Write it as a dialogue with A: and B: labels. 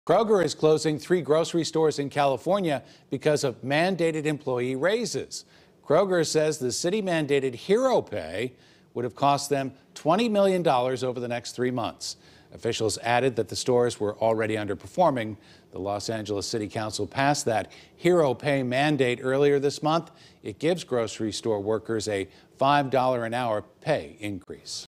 A: Kroger is closing 3 grocery stores in California because of mandated employee raises. Kroger says the city-mandated hero pay would have cost them $20 million over the next 3 months. Officials added that the stores were already underperforming. The Los Angeles City Council passed that hero pay mandate earlier this month. It gives grocery store workers a $5 an hour pay increase.